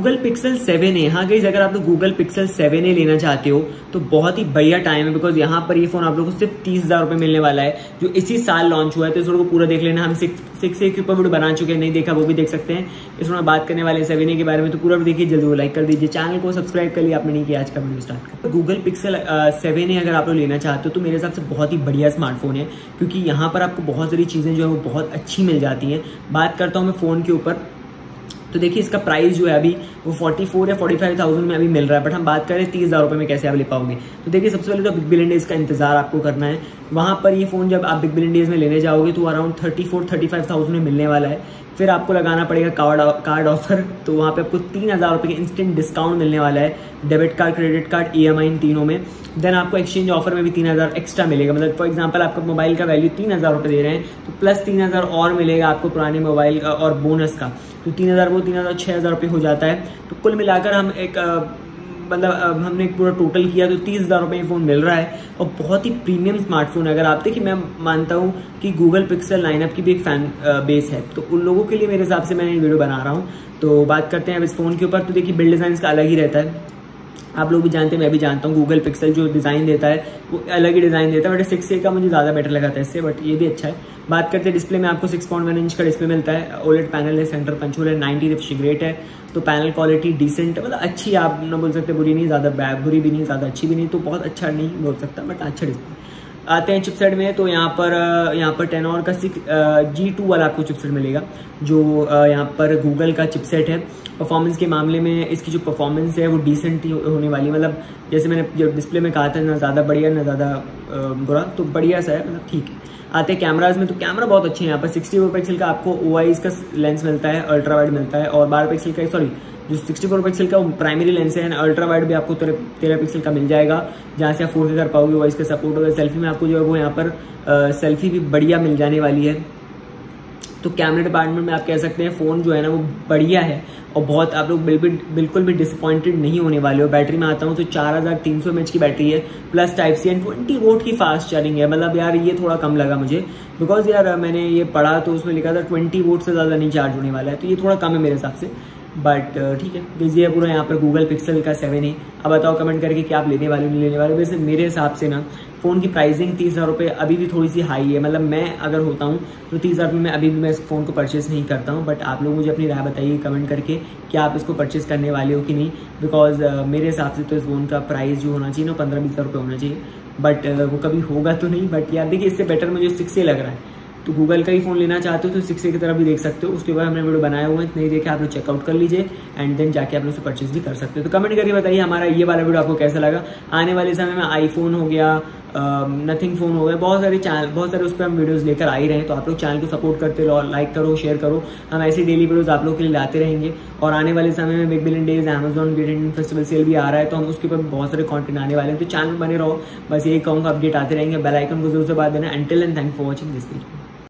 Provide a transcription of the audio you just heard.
Google Pixel 7a। हाँ guys, अगर आप लोग गूगल पिक्सल 7a लेना चाहते हो तो बहुत ही बढ़िया टाइम है, बिकॉज यहाँ पर ये फोन आप लोगों को सिर्फ 30,000 रुपये मिलने वाला है, जो इसी साल लॉन्च हुआ है। तो इस वीडियो को पूरा देख लेना। हम 6a के ऊपर वीडियो बना चुके हैं, नहीं देखा वो भी देख सकते हैं। इस वीडियो में बात करने वाले 7a के बारे में, तो पूरा देखिए, जल्दी वो लाइक कर दीजिए, चैनल को सब्सक्राइब कर लिया आपने नहीं किया। आज का वीडियो स्टार्ट कर। गूगल पिक्सल 7a अगर आप लोग लेना चाहते हो तो मेरे हिसाब से बहुत ही बढ़िया स्मार्टफोन है, क्योंकि यहाँ पर आपको बहुत सारी चीज़ें जो है वो बहुत अच्छी मिल जाती हैं। बात करता हूँ मैं फ़ोन के ऊपर, तो देखिए इसका प्राइस जो है अभी वो 44 या 45,000 में अभी मिल रहा है, बट हम बात करें 30,000 रुपये में कैसे आप ले पाओगे। तो देखिए सबसे पहले तो बिग बिलियन डेज का इंतजार आपको करना है। वहाँ पर ये फ़ोन जब आप बिग बिलियन डेज में लेने जाओगे तो अराउंड 34-35,000 में मिलने वाला है। फिर आपको लगाना पड़ेगा कार्ड ऑफर, तो वहाँ पे आपको 3,000 रुपये के इंस्टेंट डिस्काउंट मिलने वाला है, debit card, credit card, EMI इन तीनों में। देन आपको एक्सचेंज ऑफर में भी 3,000 एक्स्ट्रा मिलेगा। मतलब फॉर एग्जांपल आपका मोबाइल का वैल्यू 3,000 रुपये दे रहे हैं, तो प्लस 3,000 और मिलेगा आपको पुराने मोबाइल का और बोनस का, तो 3,000 वो 3,000 6,000 रुपये हो जाता है। तो कुल मिलाकर हम एक मतलब हमने एक पूरा टोटल किया तो 30,000 रुपये फ़ोन मिल रहा है, और बहुत ही प्रीमियम स्मार्टफोन है। अगर आप देखिए, मैं मानता हूँ कि गूगल पिक्सल लाइनअप की भी एक फैन बेस है, तो उन लोगों के लिए मेरे हिसाब से मैंने ये वीडियो बना रहा हूँ। तो बात करते हैं अब इस फ़ोन के ऊपर। तो देखिए बिल्ड डिज़ाइन का अलग ही रहता है, आप लोग भी जानते हैं, मैं भी जानता हूँ। गूगल पिक्सल जो डिज़ाइन देता है वो अलग ही डिज़ाइन देता है, बट 6a का मुझे ज़्यादा बेटर लगा था इससे, बट ये भी अच्छा है। बात करते हैं डिस्प्ले में, आपको 6.1 इंच का डिस्प्ले मिलता है, OLED पैनल है, सेंटर पंचोल है, 90 रिफ्रेश रेट है। तो पैनल क्वालिटी डिसेंट, मतलब अच्छी, आप ना बोल सकते बुरी नहीं, ज़्यादा बुरी भी नहीं, ज़्यादा अच्छी भी नहीं, तो बहुत अच्छा नहीं बोल सकता, बट अच्छा डिस्प्ले। आते हैं चिपसेट में, तो यहाँ पर Tenon का G2 वाला आपको चिपसेट मिलेगा, जो यहाँ पर गूगल का चिपसेट है। परफॉर्मेंस के मामले में इसकी जो परफॉर्मेंस है वो डिसेंट ही होने वाली, मतलब जैसे मैंने जो डिस्प्ले में कहा था, ना ज़्यादा बढ़िया ना ज़्यादा बुरा, तो बढ़िया सा है, मतलब ठीक है। आते हैं कैमराज में, तो कैमरा बहुत अच्छे हैं। यहाँ पर 64 पिक्सल का आपको OIS का लेंस मिलता है, अल्ट्रा वाइड मिलता है, और 12 पिक्सल का, सॉरी जो 64 पिक्सल का वो प्राइमरी लेंस है, अल्ट्रा वाइड भी आपको 13 पिक्सल का मिल जाएगा, जहाँ से आप 4K कर पाओगे, वॉइस का सपोर्ट होगा। सेल्फी में आपको जो है वो यहाँ पर सेल्फी भी बढ़िया मिल जाने वाली है। तो कैमरे डिपार्टमेंट में आप कह सकते हैं फ़ोन जो है ना वो बढ़िया है, और बहुत आप लोग बिल्कुल भी डिसअपॉइंटेड नहीं होने वाले हो। बैटरी में आता हूँ तो 4300 mAh की बैटरी है, प्लस Type-C एंड 20 वोट की फास्ट चार्जिंग है। मतलब यार ये थोड़ा कम लगा मुझे, बिकॉज यार मैंने ये पढ़ा तो उसमें लिखा था 20 वोट से ज़्यादा नहीं चार्ज होने वाला है, तो ये थोड़ा कम है मेरे हिसाब से, बट ठीक है। बिजी है पूरा यहाँ पर गूगल पिक्सल का 7a। अब बताओ कमेंट करके कि आप लेने वाले नहीं लेने वाले। वैसे मेरे हिसाब से ना फ़ोन की प्राइसिंग 30,000 रुपये अभी भी थोड़ी सी हाई है, मतलब मैं अगर होता हूँ तो 30,000 रुपये में अभी भी मैं इस फ़ोन को परचेज़ नहीं करता हूँ। बट आप लोग मुझे अपनी राय बताइए कमेंट करके कि आप इसको परचेज़ करने वाले हो कि नहीं, बिकॉज मेरे हिसाब से तो इस फ़ोन का प्राइस जो होना चाहिए ना 15-20 रुपये होना चाहिए, बट वो कभी होगा तो नहीं। बट यार देखिए, इससे बेटर मुझे 6a लग रहा है, तो गूगल का ही फ़ोन लेना चाहते हो तो 6a की तरफ भी देख सकते हो। उसके बाद हमने वीडियो बनाया हुआ है, नहीं देखे आप लोग चेकआउट कर लीजिए, एंड देन जाके आप लोग उसे परचेज भी कर सकते हो। तो कमेंट करके बताइए हमारा ये वाला वीडियो आपको कैसा लगा। आने वाले समय में आईफोन हो गया, नथिंग फ़ोन हो गया, बहुत सारे उस पर हम वीडियोस लेकर आ ही रहे हैं। तो आप लोग चैनल को सपोर्ट करते रहो, लाइक करो, शेयर करो। हम ऐसी डेली वीडियोस आप लोग के लिए लाते रहेंगे, और आने वाले समय में big billion days, Amazon great Indian festival sale भी आ रहा है, तो हम उसके ऊपर बहुत सारे कंटेंट आने वाले हैं। तो चैनल बने रहो, बस यही कहूँगा, अपडेट आते रहेंगे। बेल आइकन को जरूर से बात देना। Until and thank for watching this video.